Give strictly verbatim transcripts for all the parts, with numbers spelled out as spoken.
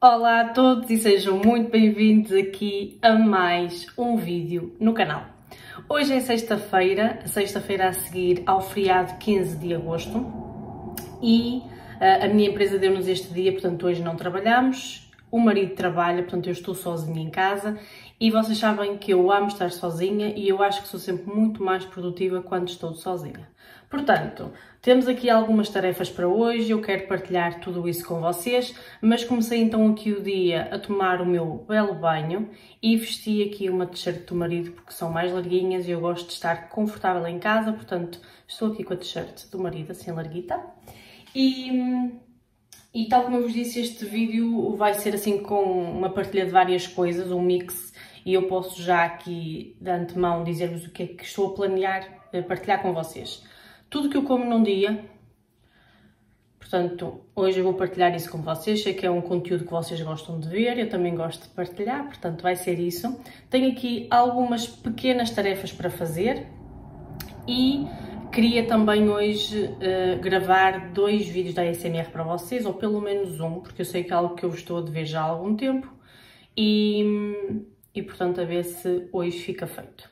Olá a todos e sejam muito bem-vindos aqui a mais um vídeo no canal. Hoje é sexta-feira, sexta-feira a seguir ao feriado quinze de agosto e uh, a minha empresa deu-nos este dia, portanto hoje não trabalhamos, o marido trabalha, portanto eu estou sozinha em casa e vocês sabem que eu amo estar sozinha e eu acho que sou sempre muito mais produtiva quando estou sozinha. Portanto, temos aqui algumas tarefas para hoje, eu quero partilhar tudo isso com vocês, mas comecei então aqui o dia a tomar o meu belo banho e vesti aqui uma t-shirt do marido porque são mais larguinhas e eu gosto de estar confortável em casa, portanto estou aqui com a t-shirt do marido assim larguita. E, e tal como eu vos disse, este vídeo vai ser assim com uma partilha de várias coisas, um mix, e eu posso já aqui de antemão dizer-vos o que é que estou a planear partilhar com vocês. Tudo que eu como num dia, portanto, hoje eu vou partilhar isso com vocês, sei que é um conteúdo que vocês gostam de ver, eu também gosto de partilhar, portanto vai ser isso. Tenho aqui algumas pequenas tarefas para fazer e queria também hoje uh, gravar dois vídeos da A S M R para vocês, ou pelo menos um, porque eu sei que é algo que eu estou a dever já há algum tempo e, e portanto a ver se hoje fica feito.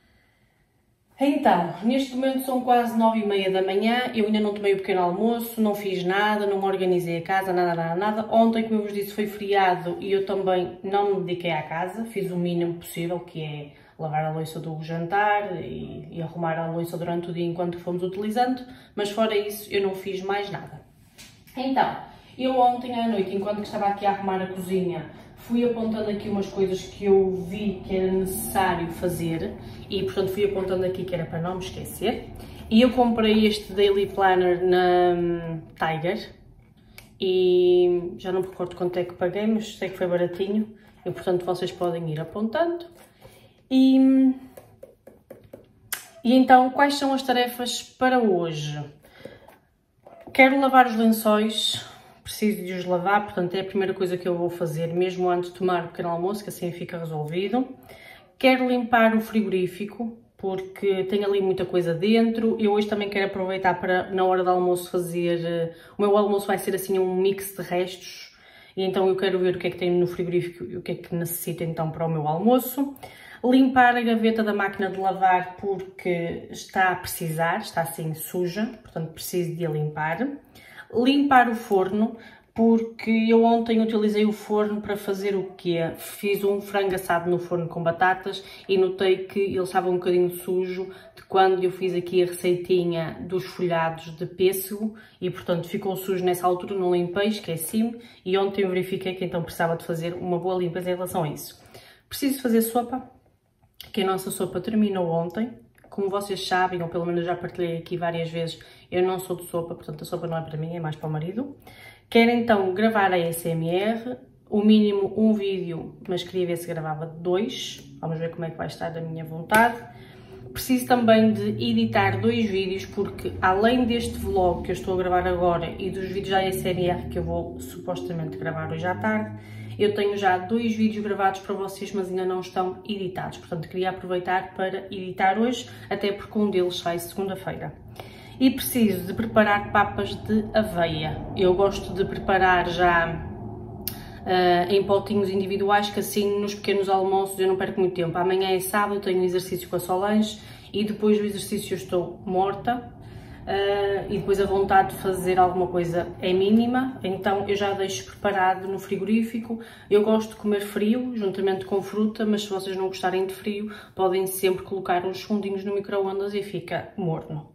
Então, neste momento são quase nove e meia da manhã, eu ainda não tomei o pequeno almoço, não fiz nada, não organizei a casa, nada, nada, nada. Ontem, como eu vos disse, foi feriado e eu também não me dediquei à casa, fiz o mínimo possível, que é lavar a louça do jantar e, e arrumar a louça durante o dia enquanto fomos utilizando, mas fora isso eu não fiz mais nada. Então, eu ontem à noite, enquanto estava aqui a arrumar a cozinha, fui apontando aqui umas coisas que eu vi que era necessário fazer e, portanto, fui apontando aqui que era para não me esquecer. E eu comprei este Daily Planner na um, Tiger e já não me recordo quanto é que paguei, mas sei que foi baratinho e, portanto, vocês podem ir apontando. E, e então, quais são as tarefas para hoje? Quero lavar os lençóis. Preciso de os lavar, portanto é a primeira coisa que eu vou fazer, mesmo antes de tomar o pequeno almoço, que assim fica resolvido. Quero limpar o frigorífico, porque tem ali muita coisa dentro. Eu hoje também quero aproveitar para, na hora do almoço, fazer... O meu almoço vai ser assim um mix de restos, e então eu quero ver o que é que tem no frigorífico e o que é que necessito então para o meu almoço. Limpar a gaveta da máquina de lavar, porque está a precisar, está assim suja, portanto preciso de a limpar. Limpar o forno, porque eu ontem utilizei o forno para fazer o quê? Fiz um frango assado no forno com batatas e notei que ele estava um bocadinho sujo de quando eu fiz aqui a receitinha dos folhados de pêssego e, portanto, ficou sujo nessa altura, não limpei, esqueci-me e ontem eu verifiquei que então precisava de fazer uma boa limpeza em relação a isso. Preciso fazer sopa, que a nossa sopa terminou ontem. Como vocês sabem, ou pelo menos já partilhei aqui várias vezes, eu não sou de sopa, portanto a sopa não é para mim, é mais para o marido. Quero então gravar a A S M R, o mínimo um vídeo, mas queria ver se gravava dois. Vamos ver como é que vai estar da minha vontade. Preciso também de editar dois vídeos, porque além deste vlog que eu estou a gravar agora e dos vídeos da A S M R que eu vou supostamente gravar hoje à tarde, eu tenho já dois vídeos gravados para vocês, mas ainda não estão editados. Portanto, queria aproveitar para editar hoje, até porque um deles sai segunda-feira. E preciso de preparar papas de aveia. Eu gosto de preparar já uh, em potinhos individuais, que assim nos pequenos almoços eu não perco muito tempo. Amanhã é sábado, eu tenho exercício com a Solange e depois do exercício eu estou morta. Uh, e depois a vontade de fazer alguma coisa é mínima, então eu já deixo preparado no frigorífico. Eu gosto de comer frio, juntamente com fruta, mas se vocês não gostarem de frio, podem sempre colocar uns segundinhos no micro-ondas e fica morno.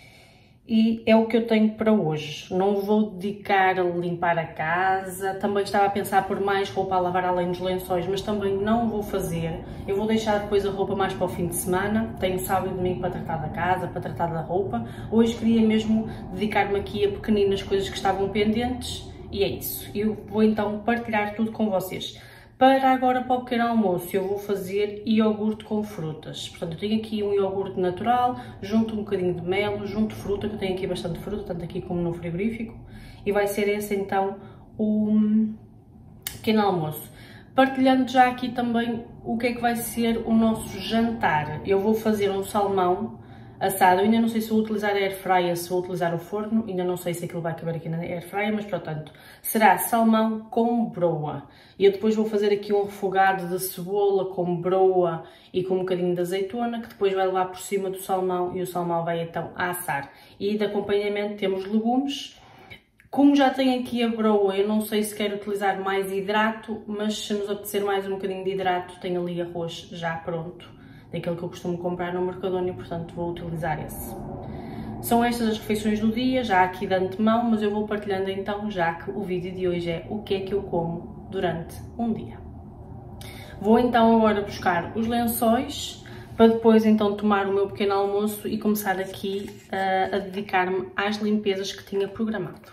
E é o que eu tenho para hoje. Não vou dedicar a limpar a casa, também estava a pensar por mais roupa a lavar além dos lençóis, mas também não vou fazer. Eu vou deixar depois a roupa mais para o fim de semana, tenho sábado e domingo para tratar da casa, para tratar da roupa. Hoje queria mesmo dedicar-me aqui a pequeninas coisas que estavam pendentes e é isso. Eu vou então partilhar tudo com vocês. Para agora, para o pequeno almoço, eu vou fazer iogurte com frutas. Portanto, eu tenho aqui um iogurte natural, junto um bocadinho de mel, junto fruta, que eu tenho aqui bastante fruta, tanto aqui como no frigorífico. E vai ser esse, então, o pequeno almoço. Partilhando já aqui também o que é que vai ser o nosso jantar. Eu vou fazer um salmão assado. Eu ainda não sei se vou utilizar a air fryer, se vou utilizar o forno, ainda não sei se aquilo vai caber aqui na air fryer, mas portanto, será salmão com broa. E eu depois vou fazer aqui um refogado de cebola com broa e com um bocadinho de azeitona, que depois vai levar por cima do salmão e o salmão vai então a assar. E de acompanhamento temos legumes. Como já tenho aqui a broa, eu não sei se quero utilizar mais hidrato, mas se nos apetecer mais um bocadinho de hidrato, tenho ali arroz já pronto, daquele que eu costumo comprar no Mercadona, e portanto vou utilizar esse. São estas as refeições do dia, já aqui de antemão, mas eu vou partilhando então, já que o vídeo de hoje é o que é que eu como durante um dia. Vou então agora buscar os lençóis, para depois então tomar o meu pequeno almoço e começar aqui uh, a dedicar-me às limpezas que tinha programado.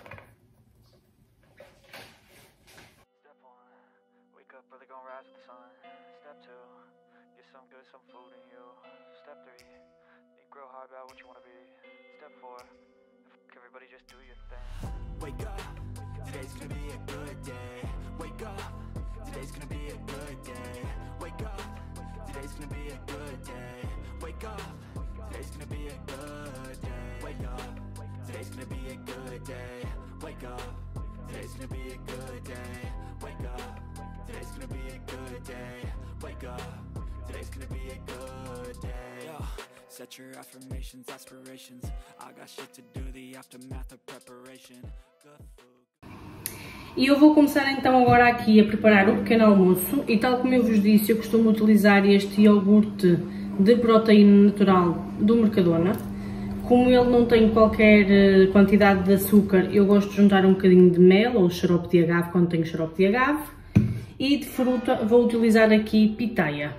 Wake up, today's gonna be a good day. Wake up, today's gonna be a good day. Wake up, today's gonna be a good day. Wake up, today's gonna be a good day. Wake up, today's gonna be a good day. Wake up, today's gonna be a good day. Wake up, today's gonna be a good day. Wake up, today's gonna be a good day. Yo, set your affirmations, aspirations. I got shit to do, the aftermath of preparation. E eu vou começar então agora aqui a preparar o pequeno almoço, e tal como eu vos disse, eu costumo utilizar este iogurte de proteína natural do Mercadona. Como ele não tem qualquer quantidade de açúcar, eu gosto de juntar um bocadinho de mel ou xarope de agave quando tenho xarope de agave, e de fruta vou utilizar aqui pitaia.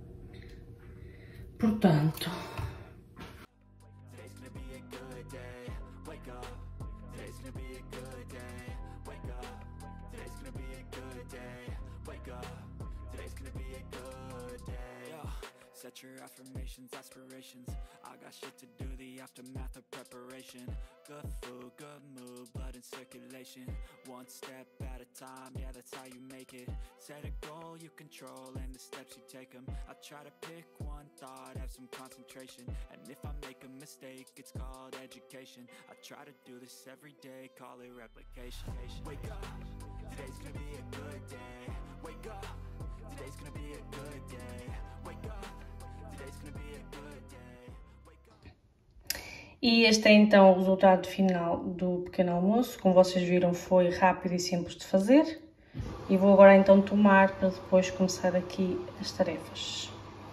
Portanto, set your affirmations, aspirations. I got shit to do, the aftermath of preparation. Good food, good mood, blood in circulation. One step at a time, yeah, that's how you make it. Set a goal you control and the steps you take them. I try to pick one thought, have some concentration. And if I make a mistake, it's called education. I try to do this every day, call it replication. Wake up, today's gonna be a good day. Wake up, today's gonna be a good day. Wake up. E este é então o resultado final do pequeno almoço. Como vocês viram, foi rápido e simples de fazer. E vou agora então tomar para depois começar aqui as tarefas.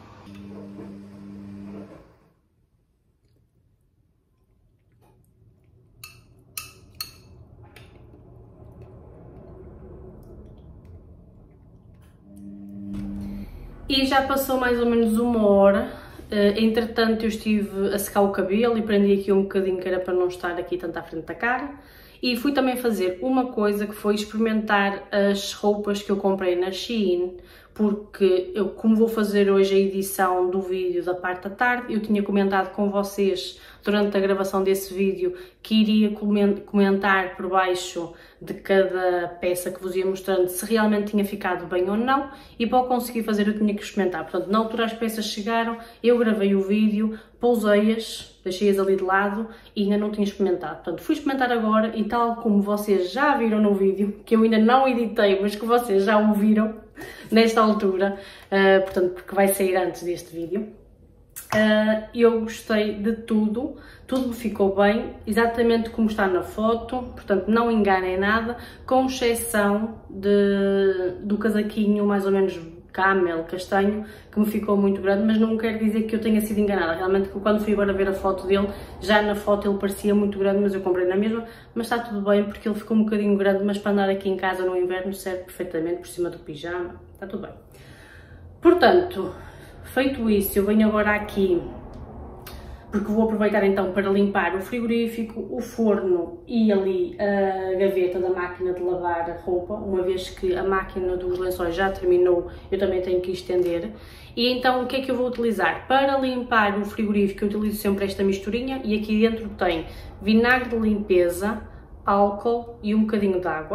E já passou mais ou menos uma hora. Uh, entretanto eu estive a secar o cabelo e prendi aqui um bocadinho, que era para não estar aqui tanto à frente da cara. E fui também fazer uma coisa, que foi experimentar as roupas que eu comprei na Shein, porque eu, como vou fazer hoje a edição do vídeo da parte da tarde, eu tinha comentado com vocês durante a gravação desse vídeo que iria comentar por baixo de cada peça que vos ia mostrando se realmente tinha ficado bem ou não, e para o conseguir fazer eu tinha que experimentar. Portanto, na altura as peças chegaram, eu gravei o vídeo, pousei-as, deixei-as ali de lado e ainda não tinha experimentado. Portanto, fui experimentar agora e tal como vocês já viram no vídeo, que eu ainda não editei, mas que vocês já ouviram nesta altura, uh, portanto, porque vai sair antes deste vídeo. Uh, eu gostei de tudo, tudo me ficou bem, exatamente como está na foto, portanto não enganem nada, com exceção de, do casaquinho mais ou menos camel, castanho, que me ficou muito grande, mas não quer dizer que eu tenha sido enganada. Realmente, quando fui agora ver a foto dele, já na foto ele parecia muito grande, mas eu comprei na mesma, mas está tudo bem porque ele ficou um bocadinho grande, mas para andar aqui em casa no inverno serve perfeitamente por cima do pijama, está tudo bem. Portanto, feito isso, eu venho agora aqui, porque vou aproveitar então para limpar o frigorífico, o forno e ali a gaveta da máquina de lavar a roupa, uma vez que a máquina dos lençóis já terminou, eu também tenho que estender. E então o que é que eu vou utilizar? Para limpar o frigorífico eu utilizo sempre esta misturinha, e aqui dentro tem vinagre de limpeza, álcool e um bocadinho de água.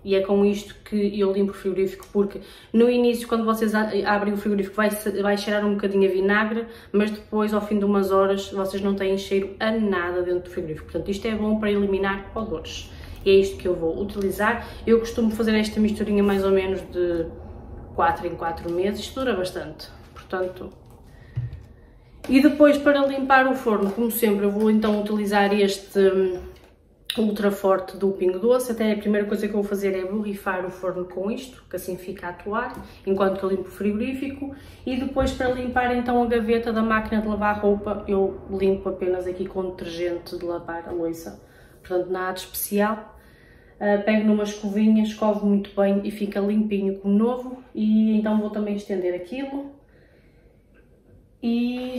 E é com isto que eu limpo o frigorífico, porque no início, quando vocês abrem o frigorífico, vai, vai cheirar um bocadinho a vinagre, mas depois, ao fim de umas horas, vocês não têm cheiro a nada dentro do frigorífico. Portanto, isto é bom para eliminar odores. E é isto que eu vou utilizar. Eu costumo fazer esta misturinha mais ou menos de quatro em quatro meses, isto dura bastante. Portanto... E depois, para limpar o forno, como sempre, eu vou então utilizar este... ultra forte do Pingo Doce. Até a primeira coisa que eu vou fazer é borrifar o forno com isto, que assim fica a atuar, enquanto que eu limpo o frigorífico. E depois, para limpar então a gaveta da máquina de lavar roupa, eu limpo apenas aqui com detergente de lavar a louça, portanto nada de especial. Uh, pego numa escovinha, escovo muito bem e fica limpinho como novo. E então vou também estender aquilo. E...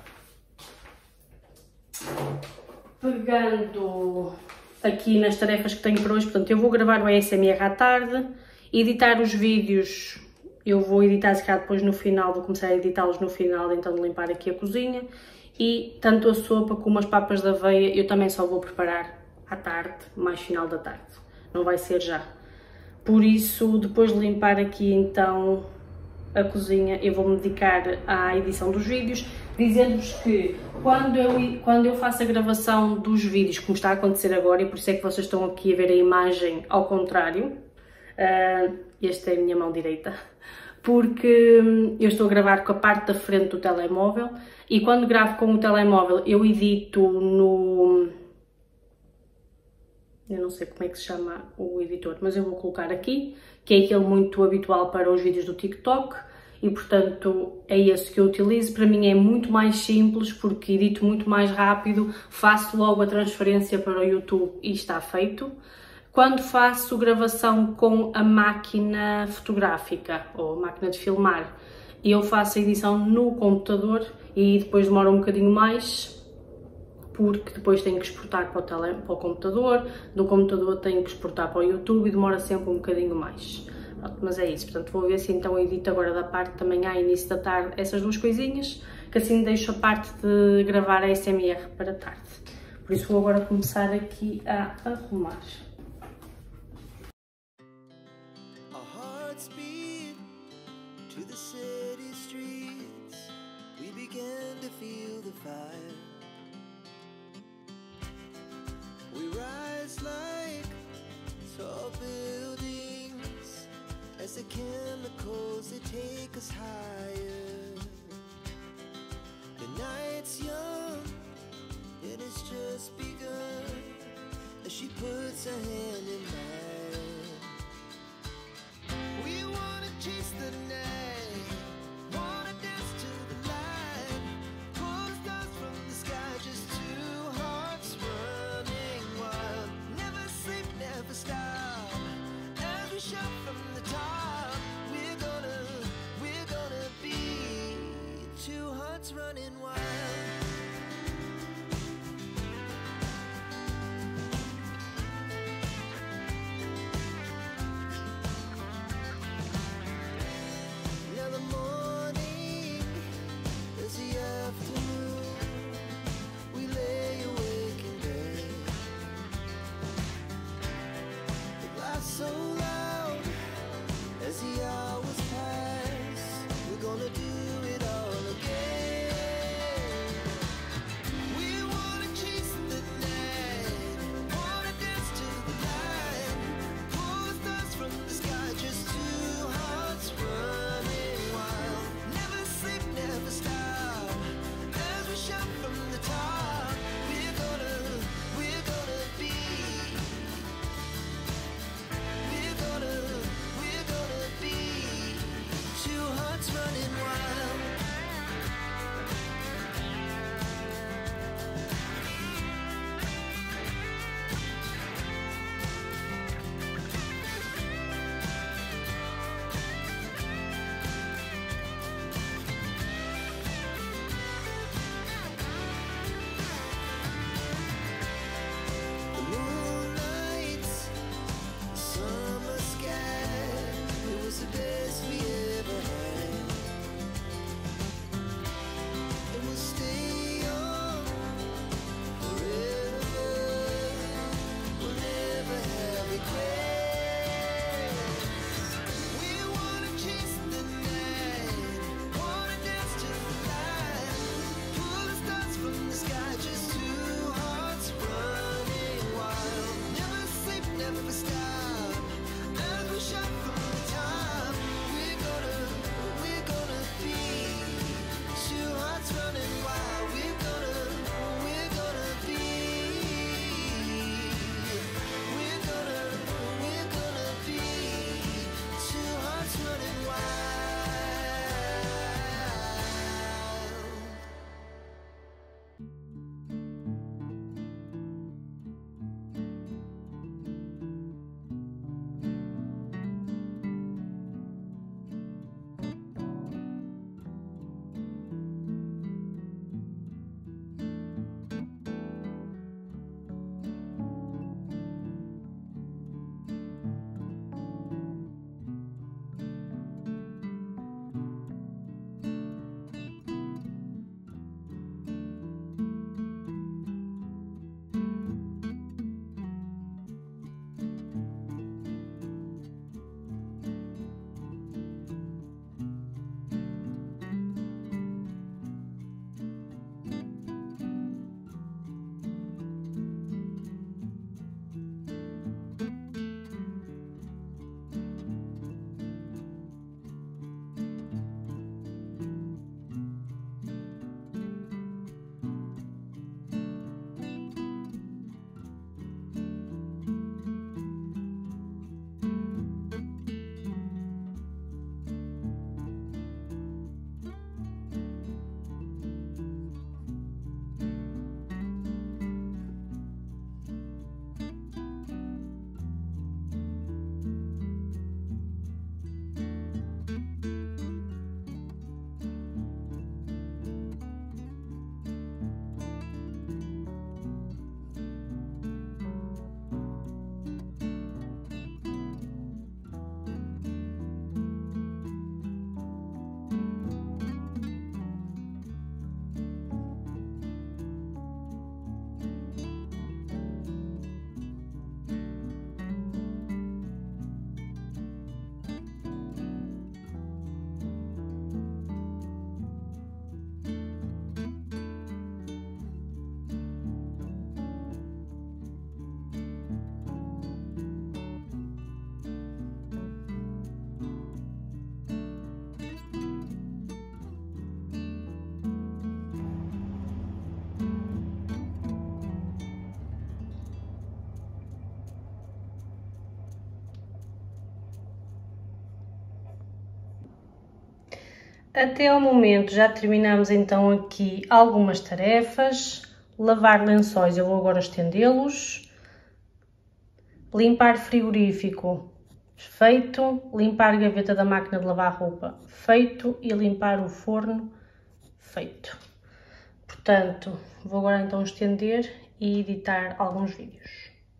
pegando aqui nas tarefas que tenho para hoje, portanto eu vou gravar o A S M R à tarde, editar os vídeos, eu vou editar se calhar depois no final, vou começar a editá-los no final, então de limpar aqui a cozinha, e tanto a sopa como as papas da aveia eu também só vou preparar à tarde, mais final da tarde, não vai ser já. Por isso, depois de limpar aqui então a cozinha, eu vou me dedicar à edição dos vídeos, dizendo-vos que quando eu, quando eu faço a gravação dos vídeos, como está a acontecer agora, e por isso é que vocês estão aqui a ver a imagem ao contrário, uh, esta é a minha mão direita, porque eu estou a gravar com a parte da frente do telemóvel, e quando gravo com o telemóvel eu edito no... eu não sei como é que se chama o editor, mas eu vou colocar aqui, que é aquele muito habitual para os vídeos do TikTok, e portanto é esse que eu utilizo. Para mim é muito mais simples, porque edito muito mais rápido, faço logo a transferência para o YouTube e está feito. Quando faço gravação com a máquina fotográfica, ou a máquina de filmar, eu faço a edição no computador e depois demora um bocadinho mais, porque depois tenho que exportar para o, tele, para o computador, do computador tenho que exportar para o YouTube e demora sempre um bocadinho mais. Pronto, mas é isso, portanto vou ver se então edito agora da parte da manhã e início da tarde essas duas coisinhas, que assim deixo a parte de gravar a A S M R para tarde. Por isso vou agora começar aqui a arrumar. As the chemicals, they take us higher. The night's young, and it's just begun. As she puts her hand in mine, we wanna chase the night, wanna dance to the light, pull the stars from the sky, just two hearts running wild. Never sleep, never stop, as we shout from the top. Running wild. Now the morning is the afternoon. We lay awake in bed. The glass so loud as the hours pass. We're gonna do it all again. Até ao momento já terminamos então aqui algumas tarefas. Lavar lençóis, eu vou agora estendê-los. Limpar frigorífico, feito. Limpar a gaveta da máquina de lavar roupa, feito. E limpar o forno, feito. Portanto, vou agora então estender e editar alguns vídeos.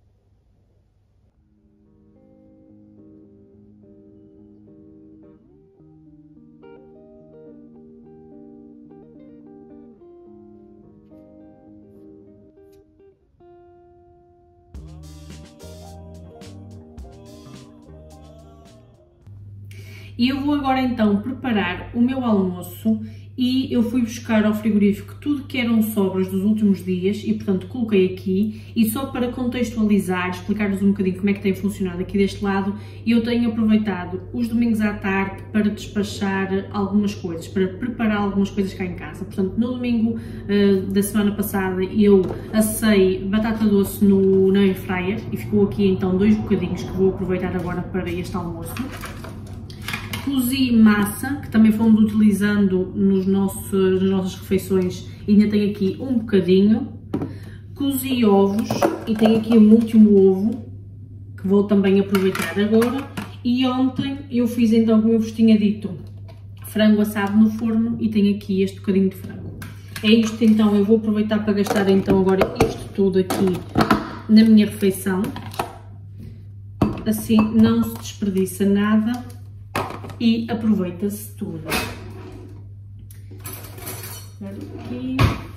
E eu vou agora então preparar o meu almoço e eu fui buscar ao frigorífico tudo que eram sobras dos últimos dias e portanto coloquei aqui. E só para contextualizar, explicar-vos um bocadinho como é que tem funcionado aqui deste lado, eu tenho aproveitado os domingos à tarde para despachar algumas coisas, para preparar algumas coisas cá em casa. Portanto, no domingo uh, da semana passada eu assei batata doce no, na air fryer e ficou aqui então dois bocadinhos que vou aproveitar agora para este almoço. Cozi massa, que também fomos utilizando nos nossos, nas nossas refeições e ainda tenho aqui um bocadinho. Cozi ovos e tenho aqui o último ovo, que vou também aproveitar agora. E ontem eu fiz então, como eu vos tinha dito, frango assado no forno e tenho aqui este bocadinho de frango. É isto então, eu vou aproveitar para gastar então agora isto tudo aqui na minha refeição. Assim não se desperdiça nada e aproveita-se tudo. Aqui.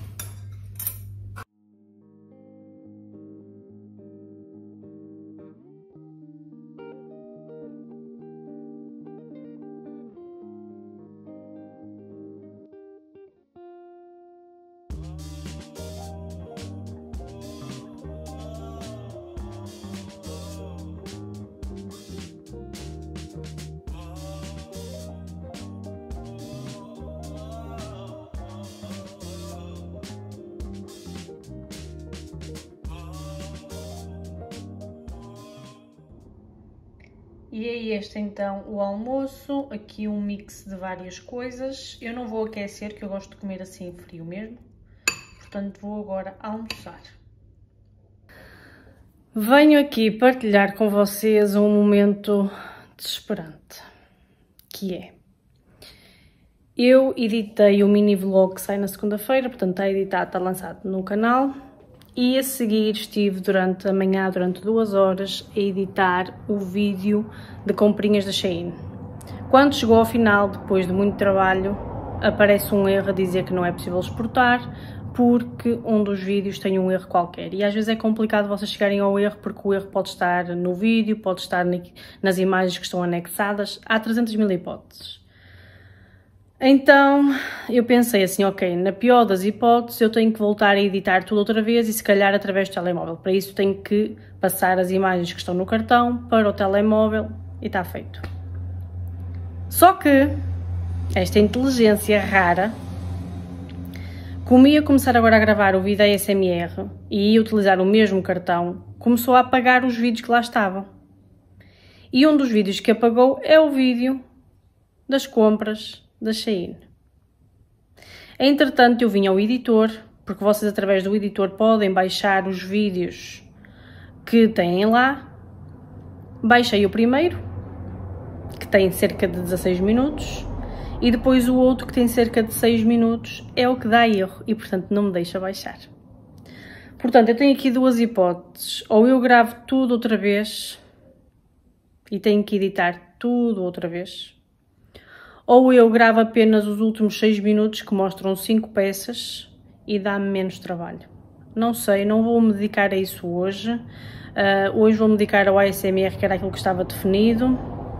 E é este então o almoço, aqui um mix de várias coisas. Eu não vou aquecer, que eu gosto de comer assim frio mesmo, portanto vou agora almoçar. Venho aqui partilhar com vocês um momento desesperante, que é... Eu editei o mini vlog que sai na segunda-feira, portanto está editado, está lançado no canal. E a seguir estive durante a manhã, durante duas horas, a editar o vídeo de comprinhas da Shein. Quando chegou ao final, depois de muito trabalho, aparece um erro a dizer que não é possível exportar, porque um dos vídeos tem um erro qualquer. E às vezes é complicado vocês chegarem ao erro, porque o erro pode estar no vídeo, pode estar nas imagens que estão anexadas, há trezentas mil hipóteses. Então, eu pensei assim, ok, na pior das hipóteses eu tenho que voltar a editar tudo outra vez e se calhar através do telemóvel. Para isso tenho que passar as imagens que estão no cartão para o telemóvel e está feito. Só que esta inteligência rara, como ia começar agora a gravar o vídeo A S M R e ia utilizar o mesmo cartão, começou a apagar os vídeos que lá estavam. E um dos vídeos que apagou é o vídeo das compras da Shein. Entretanto, eu vim ao editor, porque vocês através do editor podem baixar os vídeos que têm lá. Baixei o primeiro, que tem cerca de dezasseis minutos, e depois o outro que tem cerca de seis minutos é o que dá erro e portanto não me deixa baixar. Portanto, eu tenho aqui duas hipóteses, ou eu gravo tudo outra vez e tenho que editar tudo outra vez, ou eu gravo apenas os últimos seis minutos que mostram cinco peças e dá-me menos trabalho. Não sei, não vou me dedicar a isso hoje. Uh, hoje vou me dedicar ao A S M R, que era aquilo que estava definido.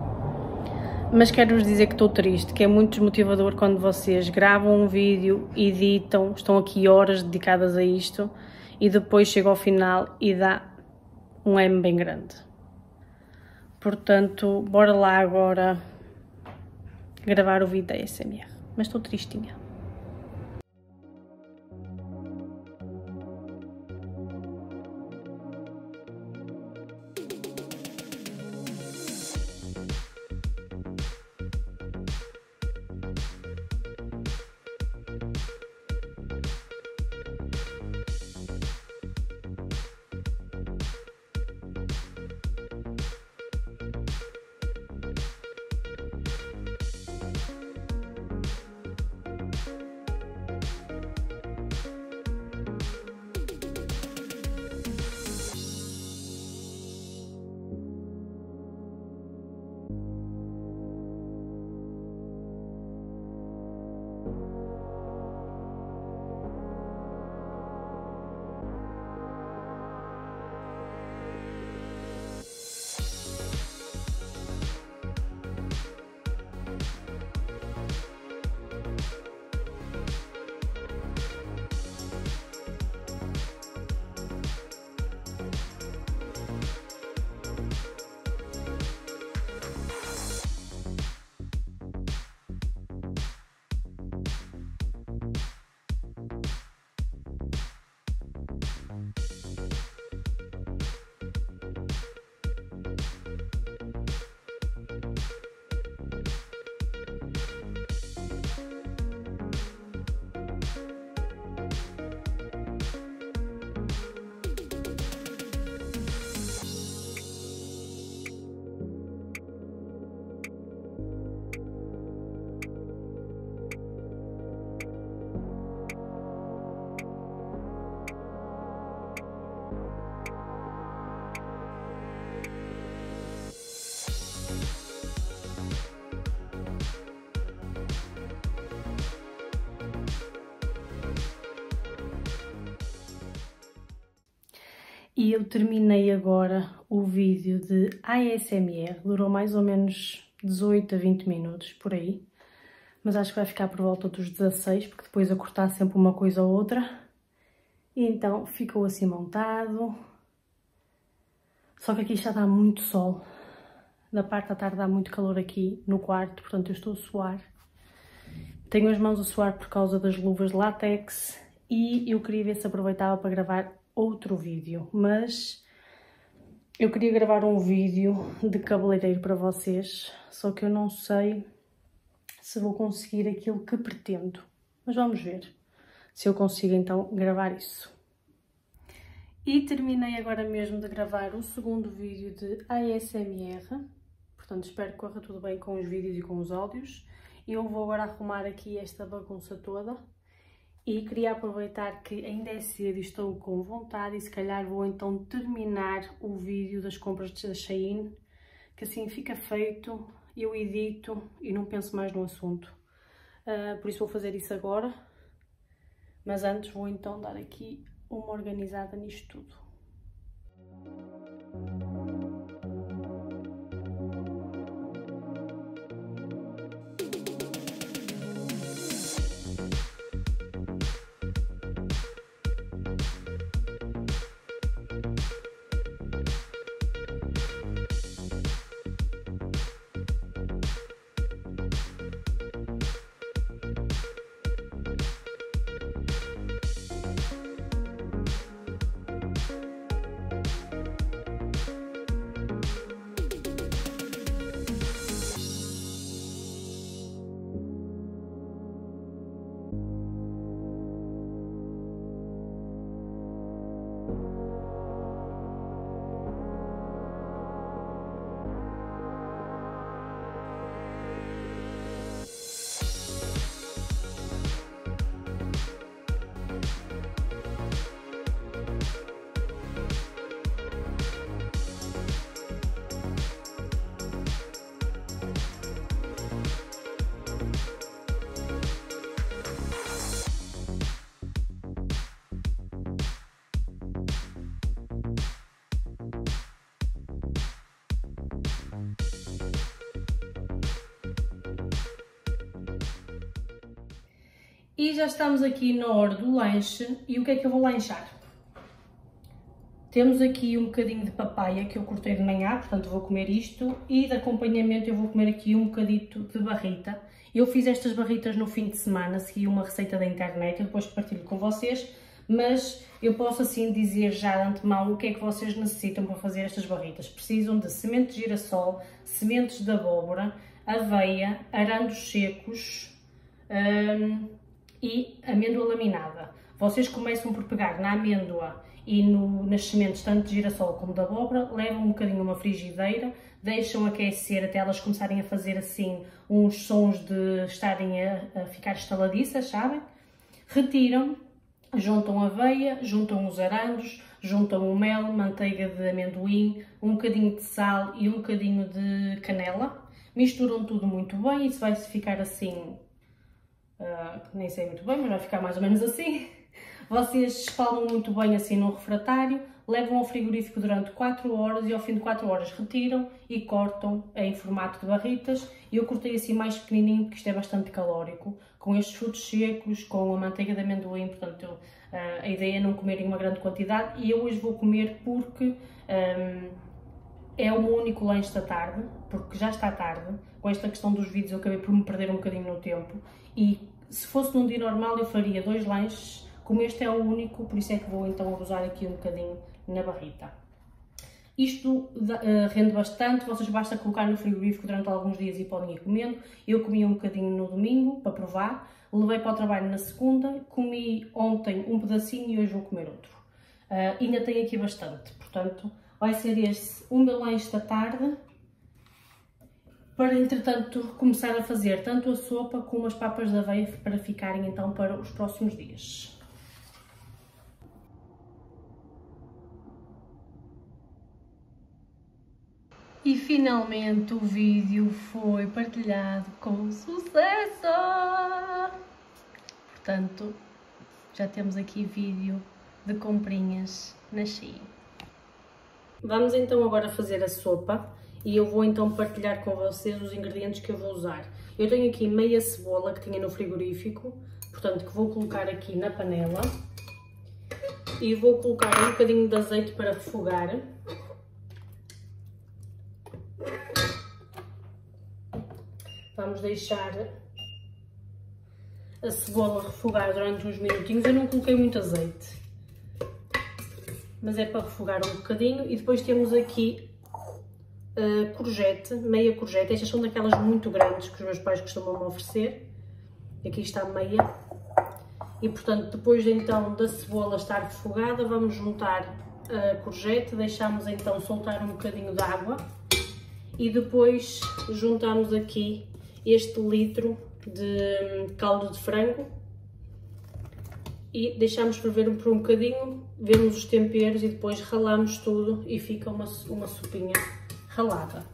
Mas quero-vos dizer que estou triste, que é muito desmotivador quando vocês gravam um vídeo, editam, estão aqui horas dedicadas a isto e depois chega ao final e dá um M bem grande. Portanto, bora lá agora gravar o vídeo da A S M R, mas estou tristinha. E eu terminei agora o vídeo de A S M R, durou mais ou menos dezoito a vinte minutos, por aí. Mas acho que vai ficar por volta dos dezasseis, porque depois a cortar sempre uma coisa ou outra. E então ficou assim montado. Só que aqui já dá muito sol. Da parte da tarde dá muito calor aqui no quarto, portanto eu estou a suar. Tenho as mãos a suar por causa das luvas de látex e eu queria ver se aproveitava para gravar outro vídeo, mas eu queria gravar um vídeo de cabeleireiro para vocês, só que eu não sei se vou conseguir aquilo que pretendo, mas vamos ver se eu consigo então gravar isso. E terminei agora mesmo de gravar o segundo vídeo de A S M R, portanto espero que corra tudo bem com os vídeos e com os áudios. Eu vou agora arrumar aqui esta bagunça toda e queria aproveitar que ainda é cedo e estou com vontade e se calhar vou então terminar o vídeo das compras da Shein, que assim fica feito, eu edito e não penso mais no assunto. Uh, por isso vou fazer isso agora, mas antes vou então dar aqui uma organizada nisto tudo. E já estamos aqui na hora do lanche e o que é que eu vou lanchar? Temos aqui um bocadinho de papaya que eu cortei de manhã, portanto vou comer isto, e de acompanhamento eu vou comer aqui um bocadito de barrita. Eu fiz estas barritas no fim de semana, segui uma receita da internet, eu depois partilho com vocês, mas eu posso assim dizer já de antemão o que é que vocês necessitam para fazer estas barritas. Precisam de semente de girassol, sementes de abóbora, aveia, arandos secos, hum, e amêndoa laminada. Vocês começam por pegar na amêndoa e no, nas sementes tanto de girassol como de abóbora, levam um bocadinho a uma frigideira, deixam aquecer até elas começarem a fazer assim uns sons de estarem a, a ficar estaladiças, sabem? Retiram, juntam a aveia, juntam os arandos, juntam o mel, manteiga de amendoim, um bocadinho de sal e um bocadinho de canela. Misturam tudo muito bem e isso vai ficar assim... Uh, nem sei muito bem, mas vai ficar mais ou menos assim. Vocês espalmam muito bem assim no refratário, levam ao frigorífico durante quatro horas e ao fim de quatro horas retiram e cortam em formato de barritas. Eu cortei assim mais pequenininho porque isto é bastante calórico, com estes frutos secos, com a manteiga de amendoim, portanto uh, a ideia é não comerem uma grande quantidade e eu hoje vou comer porque um, é o meu único lanche da tarde, porque já está tarde. Com esta questão dos vídeos eu acabei por me perder um bocadinho no tempo e se fosse num dia normal eu faria dois lanches, como este é o único, por isso é que vou então abusar aqui um bocadinho na barrita. Isto uh, rende bastante, vocês basta colocar no frigorífico durante alguns dias e podem ir comendo. Eu comi um bocadinho no domingo para provar, levei para o trabalho na segunda, comi ontem um pedacinho e hoje vou comer outro. Uh, ainda tenho aqui bastante, portanto vai ser este o meu lanche da tarde, para entretanto começar a fazer tanto a sopa como as papas de aveia para ficarem então para os próximos dias. E finalmente o vídeo foi partilhado com sucesso! Portanto, já temos aqui vídeo de comprinhas na Shein. Vamos então agora fazer a sopa e eu vou então partilhar com vocês os ingredientes que eu vou usar. Eu tenho aqui meia cebola que tinha no frigorífico, portanto que vou colocar aqui na panela e vou colocar um bocadinho de azeite para refogar. Vamos deixar a cebola refogar durante uns minutinhos. Eu não coloquei muito azeite, mas é para refogar um bocadinho. E depois temos aqui uh, courgette, meia courgette. Estas são daquelas muito grandes que os meus pais costumam me oferecer. Aqui está meia. E portanto, depois então da cebola estar refogada, vamos juntar a courgette, deixamos então soltar um bocadinho de água e depois juntamos aqui este litro de caldo de frango e deixamos ferver por um bocadinho, vemos os temperos e depois ralamos tudo e fica uma, uma sopinha ralada.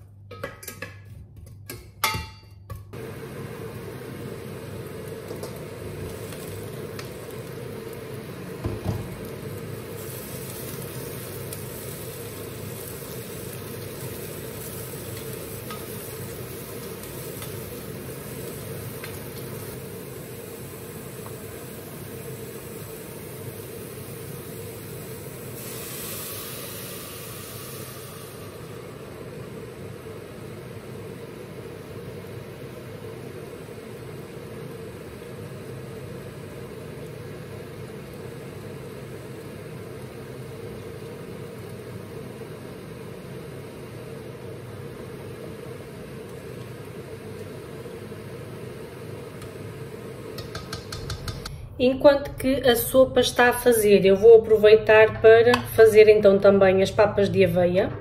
Enquanto que a sopa está a fazer, eu vou aproveitar para fazer então também as papas de aveia.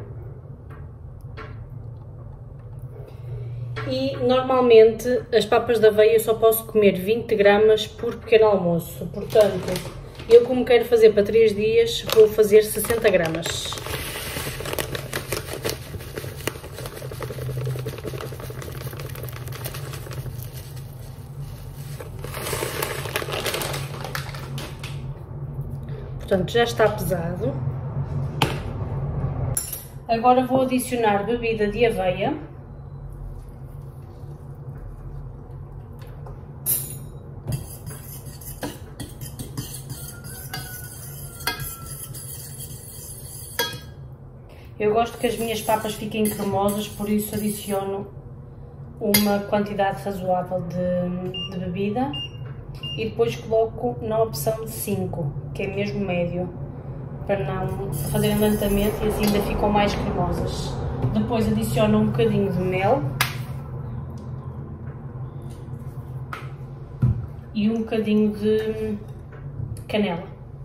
E normalmente as papas de aveia eu só posso comer vinte gramas por pequeno almoço. Portanto, eu como quero fazer para três dias, vou fazer sessenta gramas. Portanto, já está pesado. Agora vou adicionar bebida de aveia. Eu gosto que as minhas papas fiquem cremosas, por isso adiciono uma quantidade razoável de, de bebida. E depois coloco na opção de cinco, que é mesmo médio, para não fazerem lentamente e assim ainda ficam mais cremosas. Depois adiciono um bocadinho de mel e um bocadinho de canela.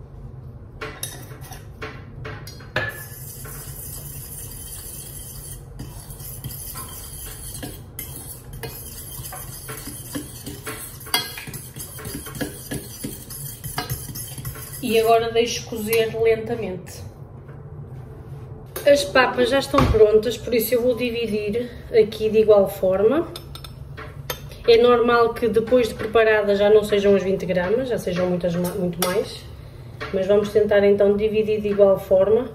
E agora deixo cozer lentamente. As papas já estão prontas, por isso eu vou dividir aqui de igual forma. É normal que depois de preparadas já não sejam as vinte gramas, já sejam muitas, muito mais. Mas vamos tentar então dividir de igual forma.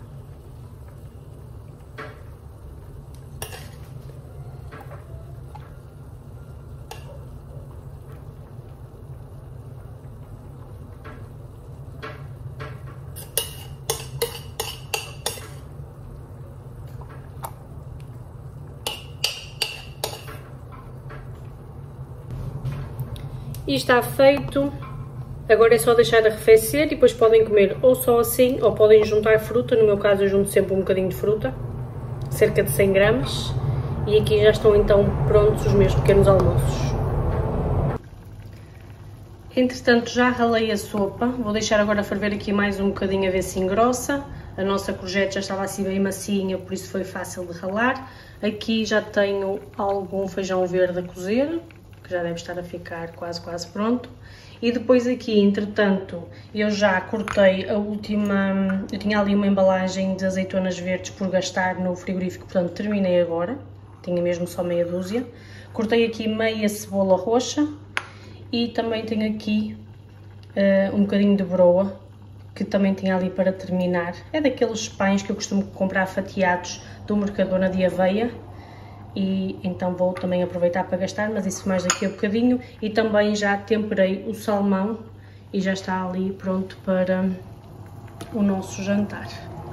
E está feito. Agora é só deixar arrefecer e depois podem comer ou só assim ou podem juntar fruta. No meu caso eu junto sempre um bocadinho de fruta, cerca de cem gramas. E aqui já estão então prontos os meus pequenos almoços. Entretanto já ralei a sopa, vou deixar agora ferver aqui mais um bocadinho a ver se engrossa. A nossa courgette já estava assim bem macinha, por isso foi fácil de ralar. Aqui já tenho algum feijão verde a cozer, que já deve estar a ficar quase quase pronto. E depois aqui, entretanto, eu já cortei a última, eu tinha ali uma embalagem de azeitonas verdes por gastar no frigorífico, portanto terminei agora, tinha mesmo só meia dúzia. Cortei aqui meia cebola roxa e também tenho aqui uh, um bocadinho de broa que também tinha ali para terminar. É daqueles pães que eu costumo comprar fatiados do Mercadona de aveia. E então vou também aproveitar para gastar, mas isso mais daqui a bocadinho. E também já temperei o salmão e já está ali pronto para o nosso jantar.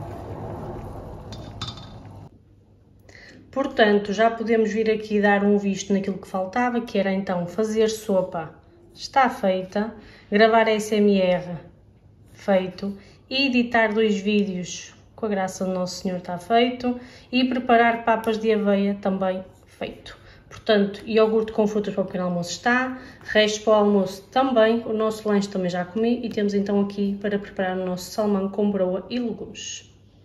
Portanto, já podemos vir aqui dar um visto naquilo que faltava, que era então fazer sopa. Está feita. Gravar S M R, feito. E editar dois vídeos, com a graça do Nosso Senhor, está feito. E preparar papas de aveia, também feito. Portanto, iogurte com frutas para o pequeno almoço está. Restos para o almoço também. O nosso lanche também já comi. E temos então aqui para preparar o nosso salmão com broa e legumes.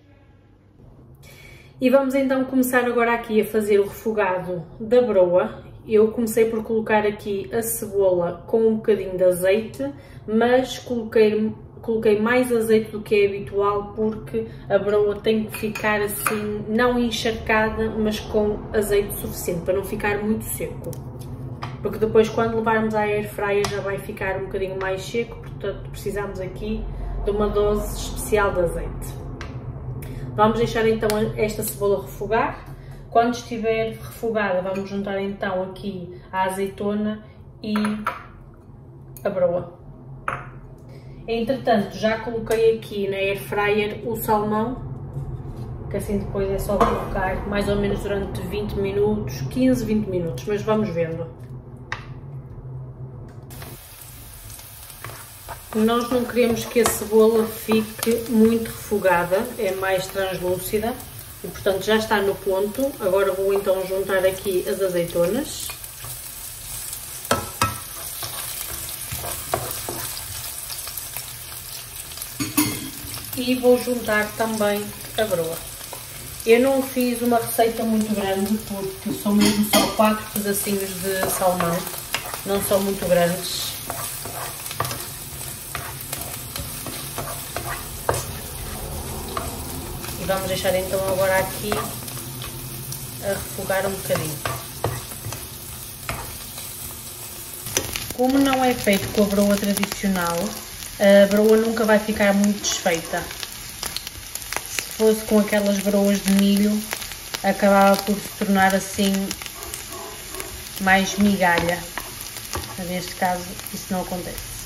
E vamos então começar agora aqui a fazer o refogado da broa. Eu comecei por colocar aqui a cebola com um bocadinho de azeite, mas coloquei, coloquei mais azeite do que é habitual porque a broa tem que ficar assim, não encharcada, mas com azeite suficiente, para não ficar muito seco. Porque depois quando levarmos à air fryer já vai ficar um bocadinho mais seco, portanto precisamos aqui de uma dose especial de azeite. Vamos deixar então esta cebola refogar. Quando estiver refogada, vamos juntar então aqui a azeitona e a broa. Entretanto, já coloquei aqui na air fryer o salmão, que assim depois é só colocar mais ou menos durante vinte minutos, quinze, vinte minutos, mas vamos vendo. Nós não queremos que a cebola fique muito refogada, é mais translúcida e portanto já está no ponto. Agora vou então juntar aqui as azeitonas. E vou juntar também a broa. Eu não fiz uma receita muito grande porque são mesmo só quatro pedacinhos de salmão, não são muito grandes. E vamos deixar então agora aqui a refogar um bocadinho. Como não é feito com a broa tradicional, a broa nunca vai ficar muito desfeita. Se fosse com aquelas broas de milho, acabava por se tornar assim mais migalha. Mas neste caso isso não acontece.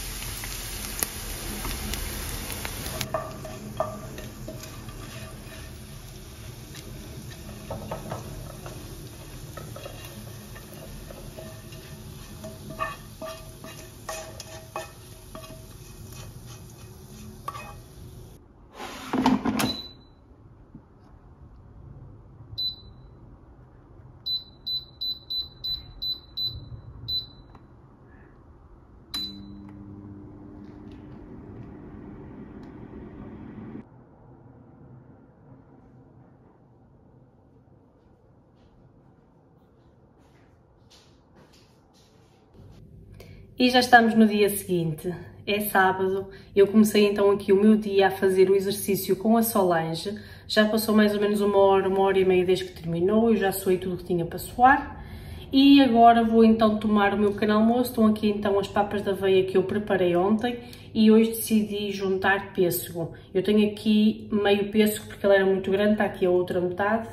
E já estamos no dia seguinte, é sábado, eu comecei então aqui o meu dia a fazer o exercício com a Solange, já passou mais ou menos uma hora, uma hora e meia desde que terminou, eu já suei tudo o que tinha para suar, e agora vou então tomar o meu pequeno almoço. Estão aqui então as papas de aveia que eu preparei ontem, e hoje decidi juntar pêssego. Eu tenho aqui meio pêssego porque ele era muito grande, está aqui a outra metade,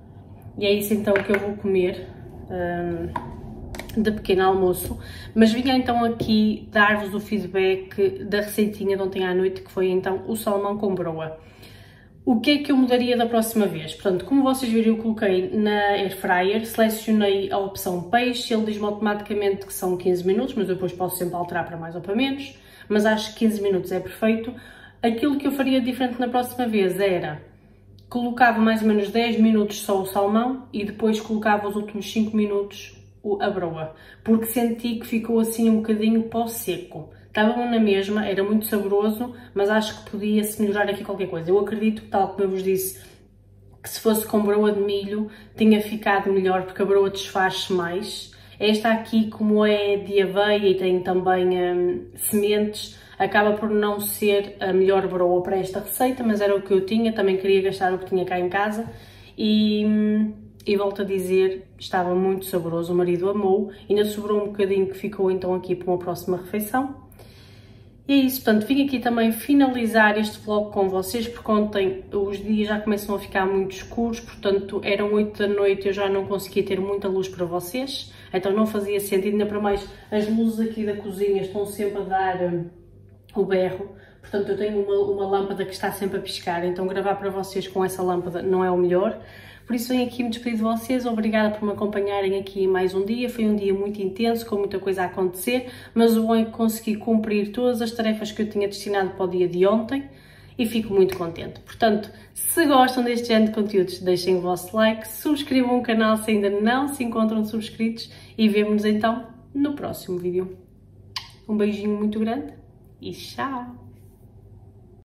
e é isso então que eu vou comer. Hum, de pequeno almoço, mas vinha então aqui dar-vos o feedback da receitinha de ontem à noite, que foi então o salmão com broa. O que é que eu mudaria da próxima vez? Portanto, como vocês viram, eu coloquei na air fryer, selecionei a opção peixe, ele diz-me automaticamente que são quinze minutos, mas depois posso sempre alterar para mais ou para menos, mas acho que quinze minutos é perfeito. Aquilo que eu faria diferente na próxima vez era, colocava mais ou menos dez minutos só o salmão e depois colocava os últimos cinco minutos a broa, porque senti que ficou assim um bocadinho pó seco. Estava bom na mesma, era muito saboroso, mas acho que podia-se melhorar aqui qualquer coisa. Eu acredito que, tal como eu vos disse, que se fosse com broa de milho tinha ficado melhor, porque a broa desfaz-se mais. Esta aqui, como é de aveia e tem também hum, sementes, acaba por não ser a melhor broa para esta receita, mas era o que eu tinha, também queria gastar o que tinha cá em casa e... Hum, E volto a dizer, estava muito saboroso, o marido amou, ainda sobrou um bocadinho que ficou então aqui para uma próxima refeição. E é isso, portanto, vim aqui também finalizar este vlog com vocês, porque ontem os dias já começam a ficar muito escuros, portanto eram oito da noite e eu já não conseguia ter muita luz para vocês, então não fazia sentido, ainda para mais as luzes aqui da cozinha estão sempre a dar um, o berro, portanto eu tenho uma, uma lâmpada que está sempre a piscar, então gravar para vocês com essa lâmpada não é o melhor. Por isso venho aqui me despedir de vocês, obrigada por me acompanharem aqui mais um dia, foi um dia muito intenso, com muita coisa a acontecer, mas o bom é que consegui cumprir todas as tarefas que eu tinha destinado para o dia de ontem e fico muito contente. Portanto, se gostam deste género de conteúdos, deixem o vosso like, subscrevam o canal se ainda não se encontram subscritos e vemo-nos então no próximo vídeo. Um beijinho muito grande e tchau!